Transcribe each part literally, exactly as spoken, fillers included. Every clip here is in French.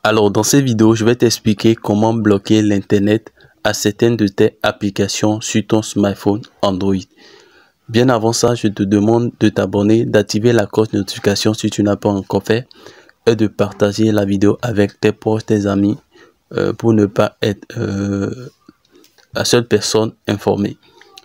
Alors, dans cette vidéo, je vais t'expliquer comment bloquer l'Internet à certaines de tes applications sur ton smartphone Android. Bien avant ça, je te demande de t'abonner, d'activer la cloche de notification si tu n'as pas encore fait et de partager la vidéo avec tes proches, tes amis euh, pour ne pas être euh, la seule personne informée.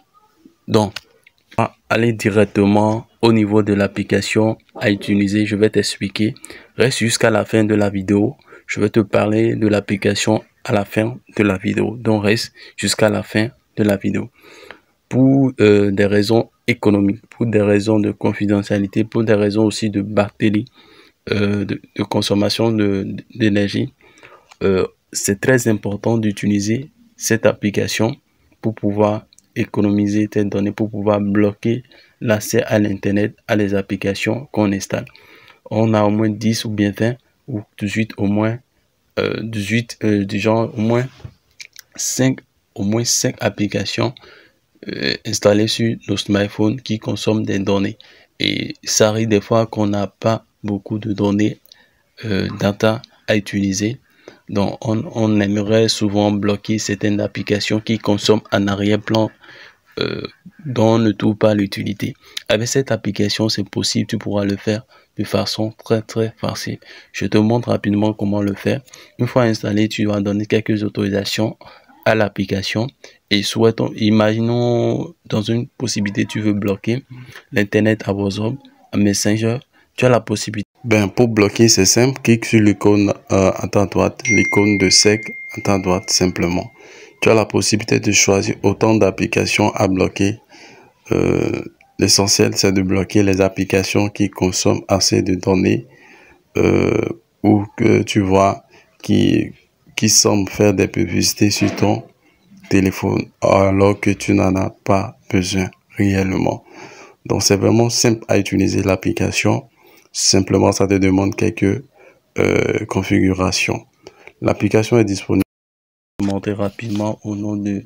Donc, on va aller directement au niveau de l'application à utiliser. Je vais t'expliquer. Reste jusqu'à la fin de la vidéo. Je vais te parler de l'application à la fin de la vidéo. Donc, reste jusqu'à la fin de la vidéo. Pour euh, des raisons économiques, pour des raisons de confidentialité, pour des raisons aussi de batterie, euh, de, de consommation d'énergie, euh, c'est très important d'utiliser cette application pour pouvoir économiser tes données, pour pouvoir bloquer l'accès à l'internet, à les applications qu'on installe. On a au moins dix ou bien vingt ou dix-huit au moins euh, dix-huit euh, du genre au moins cinq au moins cinq applications euh, installées sur nos smartphones qui consomment des données, et ça arrive des fois qu'on n'a pas beaucoup de données euh, data à utiliser. Donc on, on aimerait souvent bloquer certaines applications qui consomment en arrière-plan euh, dont on ne trouve pas l'utilité. Avec cette application, c'est possible, tu pourras le faire de façon très très facile. Je te montre rapidement comment le faire. Une fois installé, tu vas donner quelques autorisations à l'application et souhaitons, imaginons dans une possibilité, tu veux bloquer l'internet à WhatsApp, à Messenger, tu as la possibilité. Ben, pour bloquer, c'est simple, clique sur l'icône euh, à ta droite, l'icône de sec à ta droite simplement. Tu as la possibilité de choisir autant d'applications à bloquer. Euh, L'essentiel, c'est de bloquer les applications qui consomment assez de données euh, ou que tu vois qui, qui semblent faire des publicités sur ton téléphone alors que tu n'en as pas besoin réellement. Donc, c'est vraiment simple à utiliser l'application. Simplement, ça te demande quelques euh, configurations. L'application est disponible. Je vais monter rapidement au nom de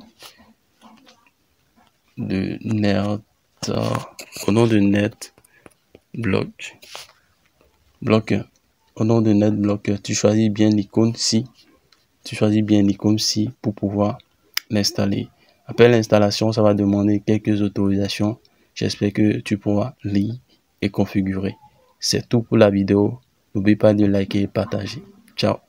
de net au nom de net block bloqueur au nom de net bloqueur. Tu choisis bien l'icône si tu choisis bien l'icône si pour pouvoir l'installer. Après l'installation, ça va demander quelques autorisations. J'espère que tu pourras lire et configurer. C'est tout pour la vidéo. N'oublie pas de liker et partager. Ciao.